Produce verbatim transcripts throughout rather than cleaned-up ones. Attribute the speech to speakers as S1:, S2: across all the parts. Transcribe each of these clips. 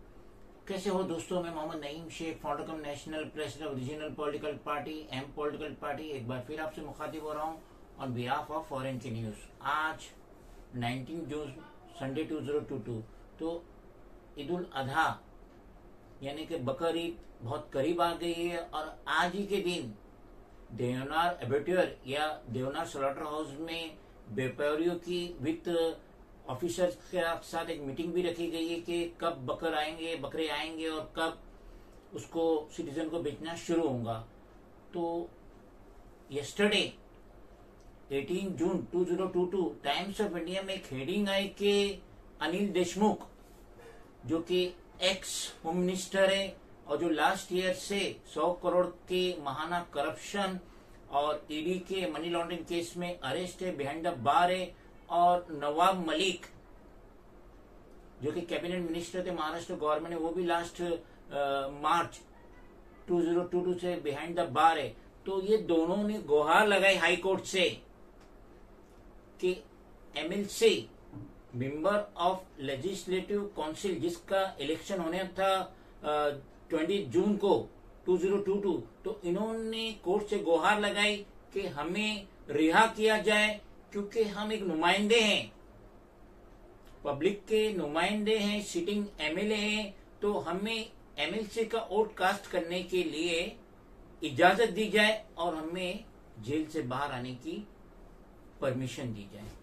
S1: कैसे हो दोस्तों? मैं Mohammad Naeem Shaikh, founder cum national president of regional political party M political party. एक बार फिर आपसे मुखातिब हो रहा हूँ ऑन बिहाफ ऑफ फॉरेन की न्यूज। आज nineteen June Sunday two zero two two तो ईद उल अजहा यानी कि बकर ईद बहुत करीब आ गई है और आज ही के दिन देवनार एबेट्योर या देवनार स्लॉटर हाउस में व्यापारियों की वित्त ऑफिसर्स के साथ एक मीटिंग भी रखी गई है कि कब बकर आएंगे बकरे आएंगे और कब उसको सिटीजन को बेचना शुरू होगा। तो यस्टरडे अठारह June two zero two two times of India में एक हेडिंग आई कि अनिल देशमुख जो कि एक्स होम मिनिस्टर है और जो लास्ट ईयर से सौ करोड़ के महाना करप्शन और ईडी के मनी लॉन्ड्रिंग केस में अरेस्ट है, बिहाइंड द बार है, और नवाब मलिक जो कि कैबिनेट मिनिस्टर थे महाराष्ट्र गवर्नमेंट ने, वो भी last March two zero two two से बिहाइंड द बार है। तो ये दोनों ने गुहार लगाई हाई कोर्ट से कि MLC member of legislative council जिसका इलेक्शन होने था ट्वेंटी जून को टू जीरो टू टू, तो इन्होंने कोर्ट से गुहार लगाई कि हमें रिहा किया जाए क्योंकि हम एक नुमाइंदे हैं, पब्लिक के नुमाइंदे हैं, सिटिंग एमएलए हैं, तो हमें एमएलसी का वोट कास्ट करने के लिए इजाजत दी जाए और हमें जेल से बाहर आने की परमिशन दी जाए।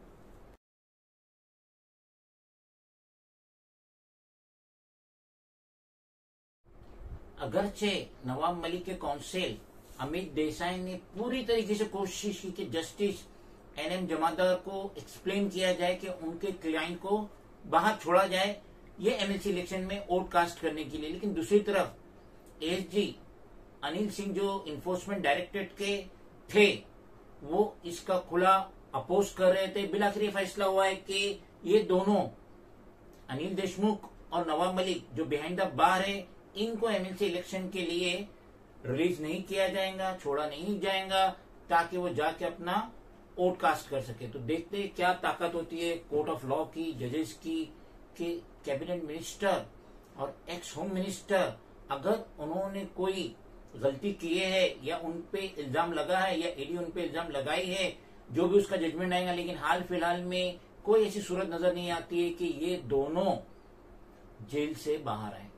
S1: अगरचे नवाब मलिक के काउंसिल अमित देसाई ने पूरी तरीके से कोशिश की कि जस्टिस एन एम जमादार को एक्सप्लेन किया जाए कि उनके क्लाइंट को बाहर छोड़ा जाए ये एमएलसी इलेक्शन में वोट कास्ट करने के लिए। लेकिन दूसरी तरफ एएसजी अनिल सिंह जो इन्फोर्समेंट डायरेक्टरेट के थे वो इसका खुला अपोज कर रहे थे। बिल आखिरी फैसला हुआ है कि ये दोनों अनिल देशमुख और नवाब मलिक जो बिहाइंड द बार है, इनको एमएलसी इलेक्शन के लिए रिलीज नहीं किया जाएगा, छोड़ा नहीं जाएगा ताकि वो जाके अपना वोट कास्ट कर सके। तो देखते हैं क्या ताकत होती है कोर्ट ऑफ लॉ की, जजेस की, कि कैबिनेट मिनिस्टर और एक्स होम मिनिस्टर अगर उन्होंने कोई गलती किए है या उन पे इल्जाम लगा है या ईडी उन पे इल्जाम लगाई है, जो भी उसका जजमेंट आएगा। लेकिन हाल फिलहाल में कोई ऐसी सूरत नजर नहीं आती है कि ये दोनों जेल से बाहर आए।